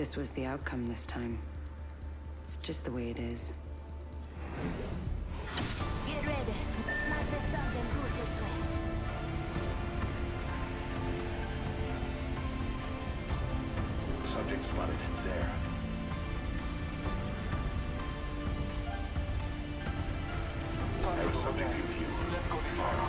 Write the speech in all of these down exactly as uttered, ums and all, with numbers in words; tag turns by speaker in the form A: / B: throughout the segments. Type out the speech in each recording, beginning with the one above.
A: this was the outcome this time. It's just the way it is.
B: Get ready. Might be something good this way.
C: Subject spotted. There. There's subject in view. Let's go this way.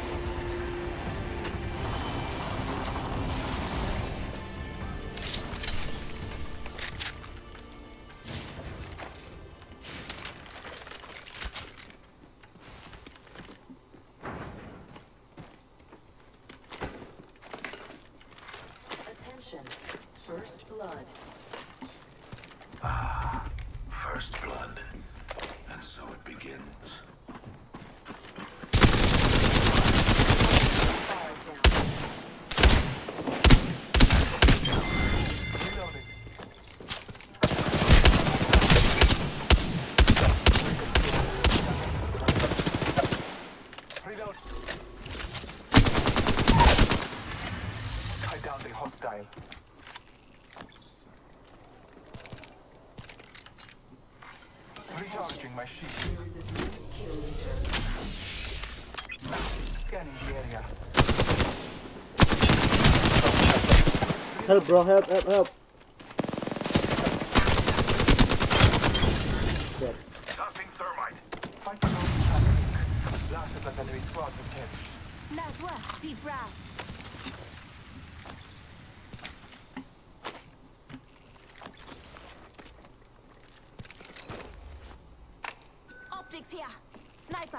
D: First blood.
C: Ah, first blood. And so it begins. Reloading. Reload. I down the hostile. Recharging my shields. Scanning the area.
E: Help, bro, help, help, help. Good.
C: Tossing thermite.
F: Fighting over the last of the enemy squad was dead.
B: Nice work. Be proud. Optics here. Sniper.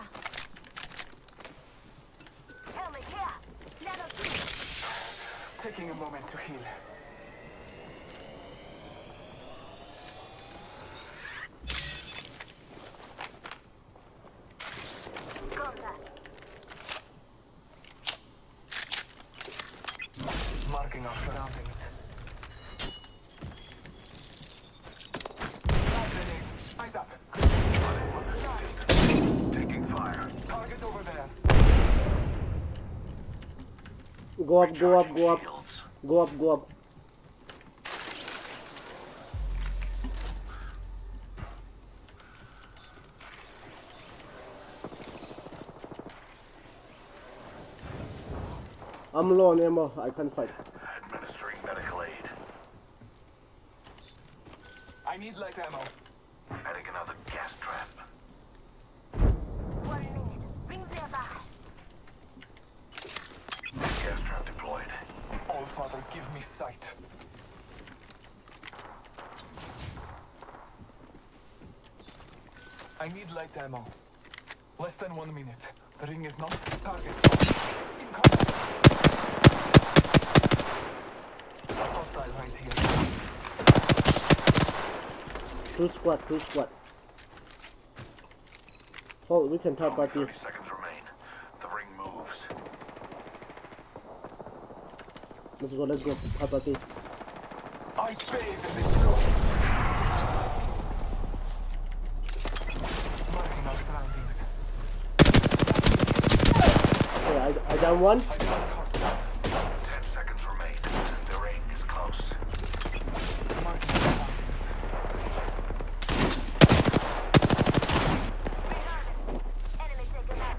B: Helmet here. Level two.
F: Taking a moment to heal.
B: Contact.
F: Marking our surroundings. Eyes up.
C: Taking fire.
F: Target over there.
E: Go up, go up, go up.
C: Shields.
E: Go up, go up. I'm low on ammo, I can't fight.
C: Administering medical aid.
F: I need light ammo.
C: Adding another gas trap.
B: One minute. Ring nearby.
C: Gas trap deployed.
F: All Father, give me sight. I need light ammo. Less than one minute. The ring is not target. In contact. Hostile right here.
E: Two squad, two squad. Oh, we can talk
C: Only
E: about you.
C: thirty seconds remain. The ring moves.
E: Let's go, let's go. Talk about you.
F: I bathe in this glory. Marking our surroundings.
E: Okay, I, I down one.
F: I got hostile.
C: Ten seconds remain. The ring is close.
F: Marking our surroundings.
B: Enemy taken out.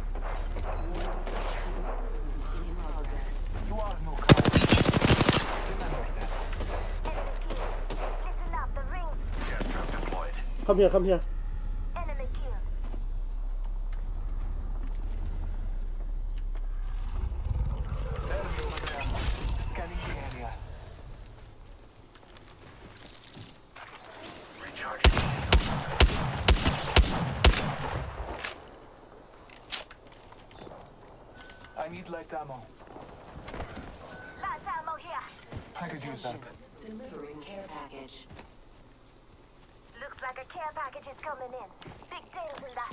F: You are no coward. Remember that.
B: Enemy killed. Listen up. The ring.
C: Gas trap deployed.
E: Come here, come here.
B: Enemy killed.
F: Enemy over there. Scanning the area.
C: Recharging shields.
F: I need light ammo.
B: Light ammo here.
F: I could use that.
D: Delivering care package.
B: Looks like a care package is coming in. Big things in that.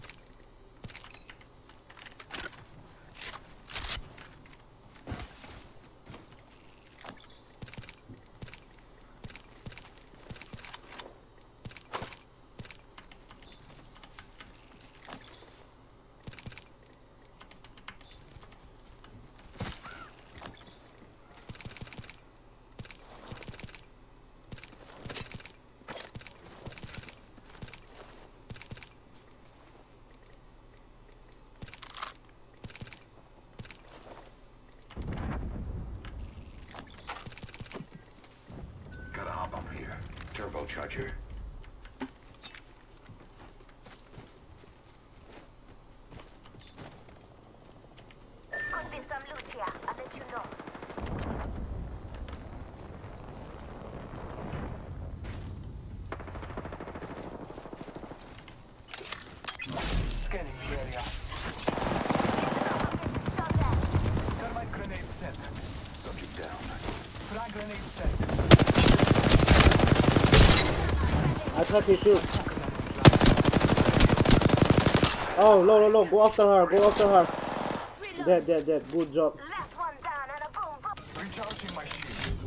G: Turbocharger.
B: Could be some loot here. I'll let you know.
F: Scanning the area.
B: Shot at.
F: Thermite grenade set.
G: Subject down.
F: Frag grenade set.
E: I try to shoot. Oh, no, no, no. Go after her. Go after her. Dead, dead, dead. Good job.
B: Last one down and a boom boom.
F: Recharging my shields.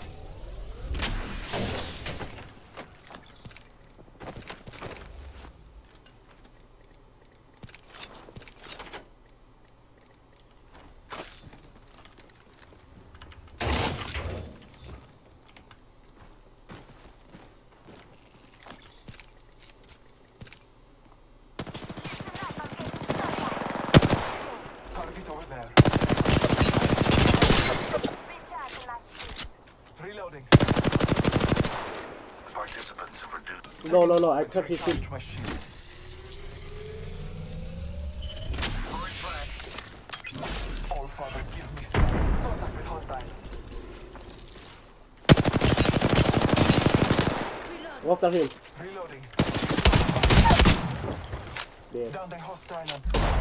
F: Target over there.
B: Recharging my shields.
F: Reloading.
G: Participants have reduced.
E: No, no, no. I try to shoot.
F: Recharge my shields. All Father, give me some. Contact with hostile.
E: Go after him.
F: Reloading.
E: Dead.
F: Down the hostile on squad.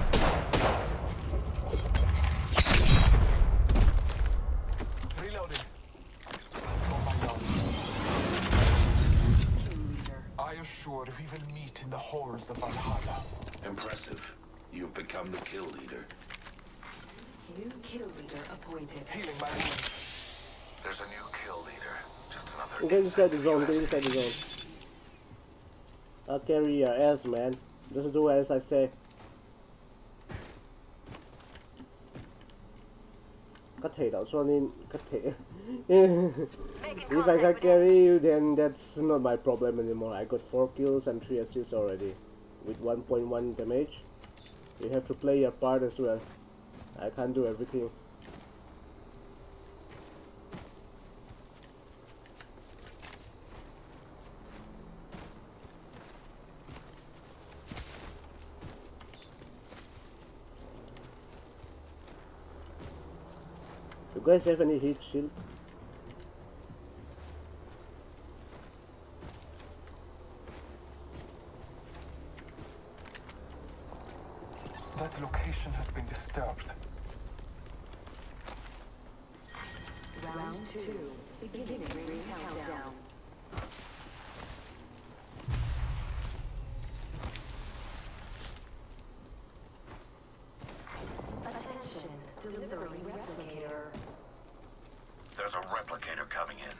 F: Reloading. Oh my god. I assure we will meet in the halls of Valhalla.
G: Impressive. You've become the kill leader.
D: New kill leader appointed.
F: Healing my wounds.
G: There's a new kill leader. Just another.
E: Get inside the zone. Get inside the zone. I'll carry your ass, man. Just do as I say. Có thể đó cho nên có thể. If I can carry you, then that's not my problem anymore. I got four kills and three assists already, with one point one damage. You have to play your part as well. I can't do everything. You guys have any heat shield?
F: That location has been disturbed.
D: Round two. Beginning ring countdown. Attention. Delivering replicator.
G: There's a replicator coming in.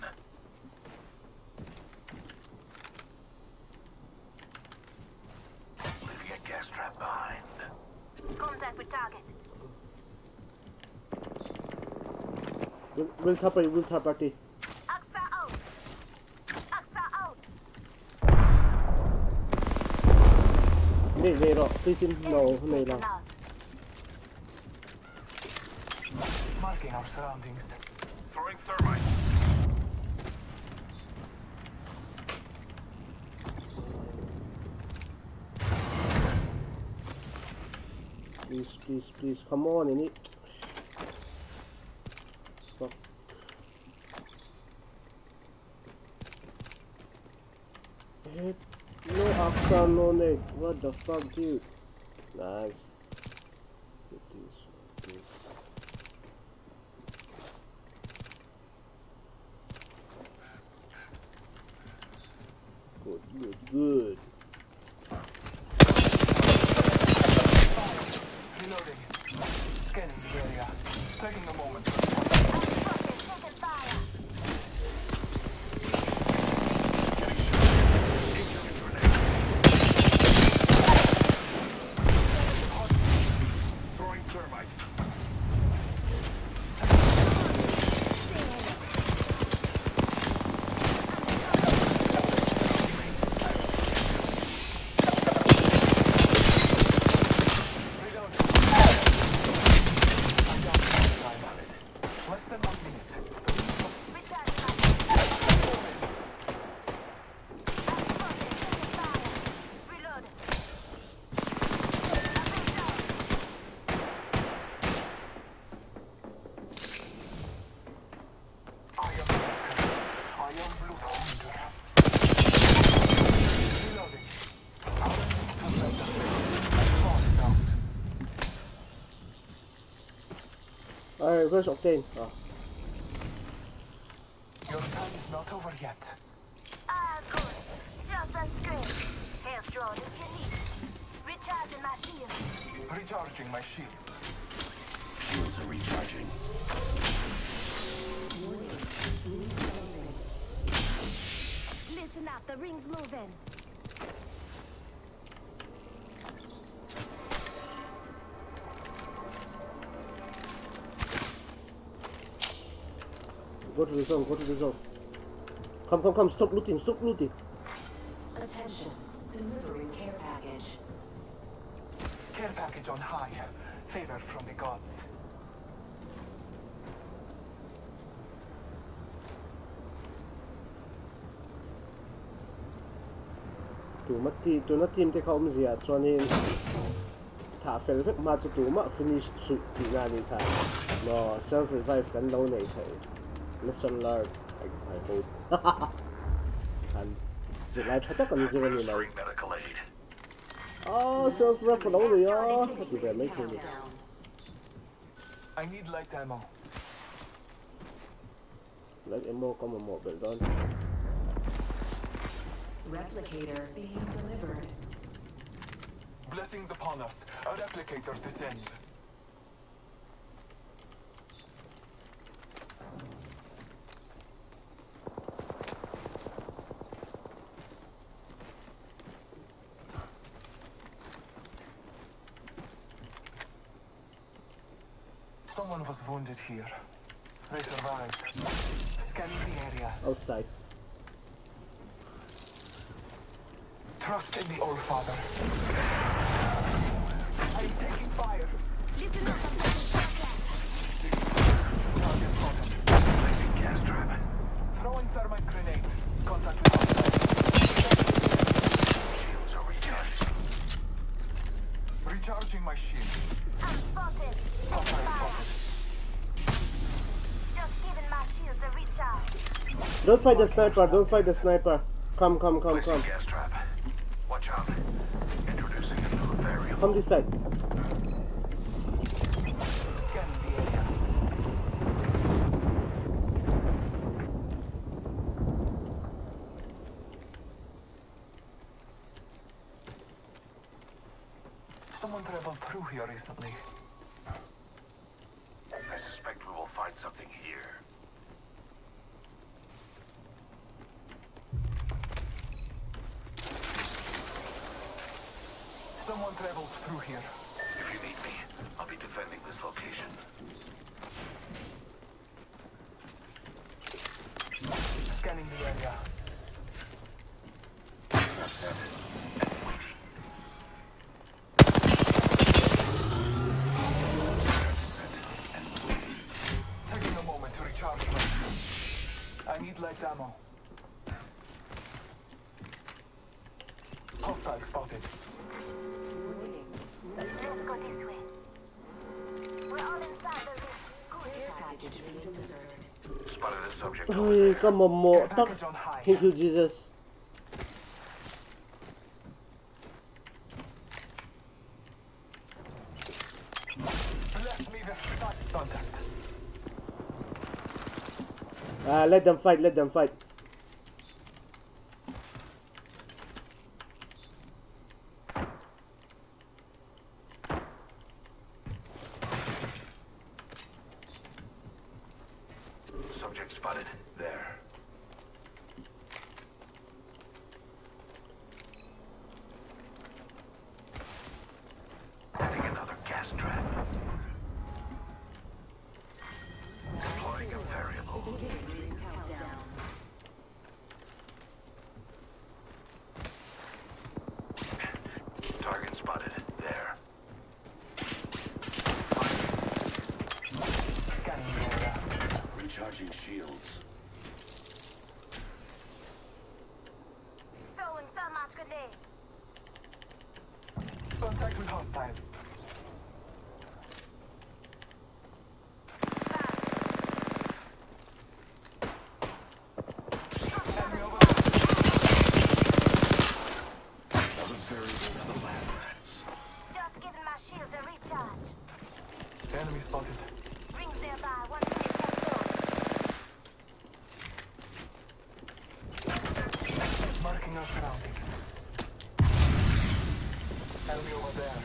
G: Leaving a gas trap behind.
B: Contact with target.
E: We'll, we'll tap it, we'll tap party.
B: Axta out. Axta out.
E: Này, này rồi, please xin no, này là.
F: Marking our surroundings.
G: Throwing thermite.
E: Please, please, please, come on, ini. Fuck. Head. No Axta, no nade. What the fuck, dude? Nice. Get this, this. Good, good, good.
F: Reloading. Scanning the area. Taking a moment.
B: Taking fire.
G: Throwing thermite.
F: Less than one minute.
B: Recharging my shields.
E: where's Octane? Oh.
F: Your time is not over yet.
B: Ah, good. Just a scrape. Hailstorm if you need it. Recharging my shield.
F: Recharging my shields.
C: Shields are recharging.
B: Listen up, the ring's moving.
E: Go to the zone, go to the zone. Come, come, come, stop looting, stop looting.
D: Attention, delivering care package.
F: Care package on high. Favor from the gods.
E: Tụi mất thì tụi nó team thì không gì à, cho nên thả phải rất mà cho tụi mà finish sự thì ra như thế. Nó self revive gần lâu này thấy. Lesson learned. I, I hope. And the light chắc còn gì rồi này.
G: Administering medical aid.
E: Oh, self revive lâu rồi á. Thì về mấy thứ này.
F: I need light ammo.
E: Light ammo có một một bên đó.
D: Replicator being delivered.
F: Blessings upon us. A replicator descends. Someone was wounded here. They survived. Scanning the area.
E: Outside.
F: Trust in the All Father. I'm taking fire.
B: Listen up, I'm getting shot at.
F: Target spotted.
G: Placing gas trap.
F: Throwing thermite grenade. Contact with hostile.
G: Shields are recharging.
F: Recharging my shields.
B: I'm spotted.
F: Hostile spotted.
B: Just giving my shields a recharge.
E: Don't fight the sniper, don't fight the sniper. Come, come, come,
G: Placing
E: come.
G: gas trap. Watch out. Introducing a new variable.
E: Come this side.
F: Scanning the area. Someone traveled through here recently.
G: I suspect we will find something here.
F: Someone traveled through here.
G: If you need me, I'll be defending this location.
F: Scanning the area.
G: Set and waiting. Set and waiting.
F: Taking a moment to recharge my... I need light ammo. Hostile spotted.
B: Let's go this way. We're all inside the ring. Good.
D: Care package being delivered.
G: Spotted a subject over
E: Ôi,
G: there.
E: có một một tóc.
F: Package on high.
E: Thank you, Jesus.
F: Bless me with sight contact.
E: Uh, let them fight, let them fight.
G: Subject spotted. There. Adding another gas trap. Deploying a variable.
D: Countdown.
G: Target spotted. There.
F: Scanning the area.
C: Recharging shields.
B: Throwing thermite grenade.
F: Contact with hostile. Enemy over there.
C: Another variable for the lab rats.
B: Just giving my shields a recharge.
F: Enemy spotted.
B: Rings nearby.
F: our surroundings. Enemy over there.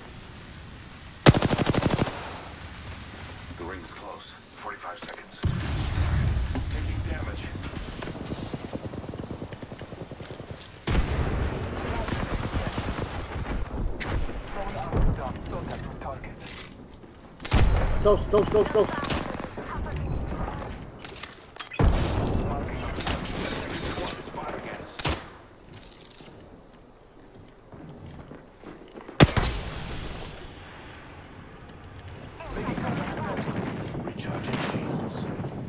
G: The ring's close. forty-five seconds. Taking damage.
F: Throwing arms down. Contact with target.
E: Close, close, close, close.
G: Squad is firing at us. Recharging shields.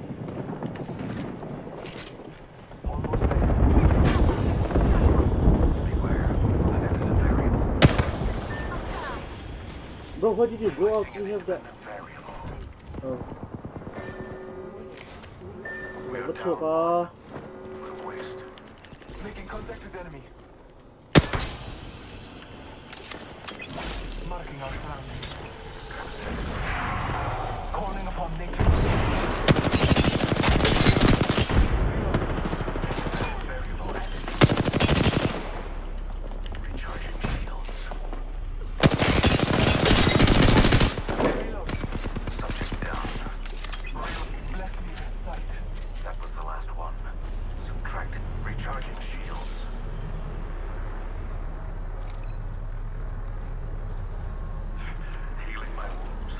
F: Almost there.
G: Beware. I added a variable.
E: Bro, why did you go out? You have that.
G: Variable.
E: Oh.
G: We're
E: What's
G: down.
E: up, ah?
G: What a waste.
F: Making contact with enemy. Marking our surroundings. Calling upon nature.
G: Variable added. Recharging shields.
F: Reload.
G: Subject down.
F: Bless me with sight.
G: That was the last one. Subtract. Recharging shields. Healing my wounds.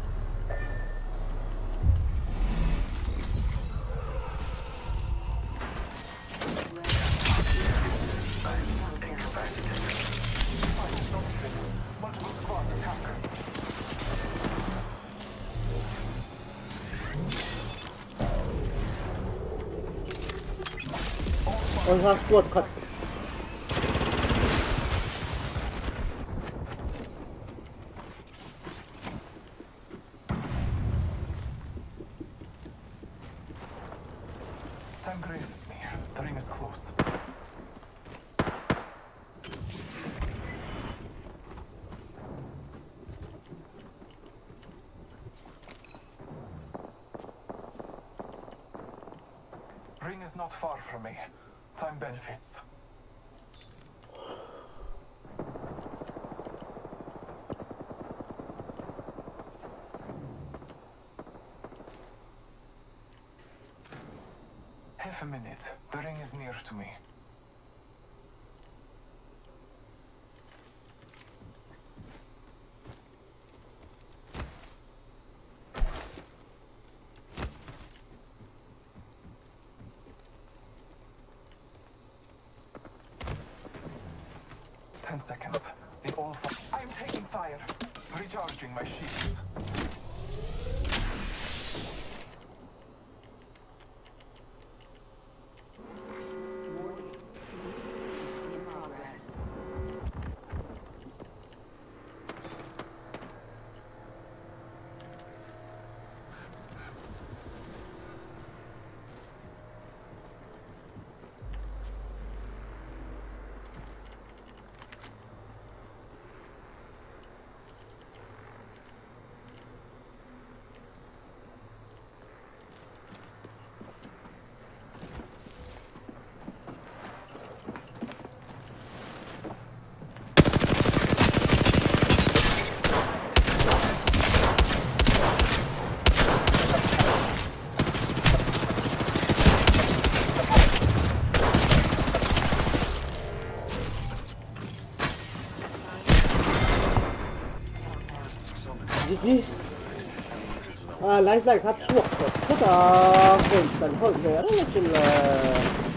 G: I'm incapacitated.
F: Fight not even. Multiple squads attack.
E: On her squad cut.
F: Time graces me. The ring is close. Ring is not far from me. Time benefits. Half a minute. The ring is near to me. Ten seconds. They all fi- I'm taking fire. Recharging my shields.
D: Warning. In progress.
E: G G. Ah, lifelike hat Schwucht. Gut, ah, und dann holen wir alles in, äh,